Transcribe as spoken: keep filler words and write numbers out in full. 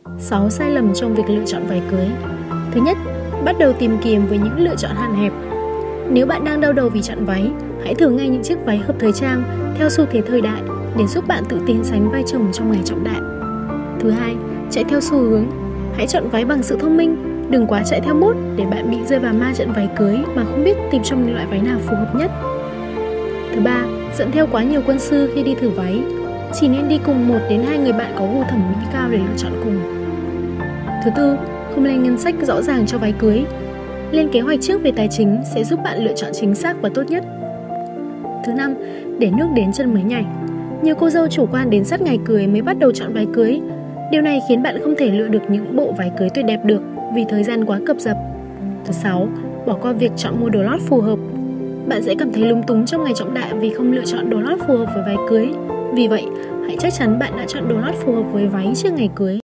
sáu sai lầm trong việc lựa chọn váy cưới. Thứ nhất, bắt đầu tìm kiếm với những lựa chọn hạn hẹp. Nếu bạn đang đau đầu vì chọn váy, hãy thử ngay những chiếc váy hợp thời trang theo xu thế thời đại để giúp bạn tự tin sánh vai chồng trong ngày trọng đại. Thứ hai, chạy theo xu hướng. Hãy chọn váy bằng sự thông minh, đừng quá chạy theo mốt để bạn bị rơi vào ma trận váy cưới mà không biết tìm trong những loại váy nào phù hợp nhất. Thứ ba, dẫn theo quá nhiều quân sư khi đi thử váy. Chỉ nên đi cùng một đến hai người bạn có gu thẩm mỹ cao để lựa chọn cùng. Thứ tư, không lên ngân sách rõ ràng cho váy cưới. Lên kế hoạch trước về tài chính sẽ giúp bạn lựa chọn chính xác và tốt nhất. Thứ năm, để nước đến chân mới nhảy. Nhiều cô dâu chủ quan đến sát ngày cưới mới bắt đầu chọn váy cưới. Điều này khiến bạn không thể lựa được những bộ váy cưới tuyệt đẹp được vì thời gian quá cập dập. Thứ sáu, bỏ qua việc chọn mua đồ lót phù hợp. Bạn sẽ cảm thấy lúng túng trong ngày trọng đại vì không lựa chọn đồ lót phù hợp với váy cưới. Vì vậy, hãy chắc chắn bạn đã chọn đồ lót phù hợp với váy trước ngày cưới.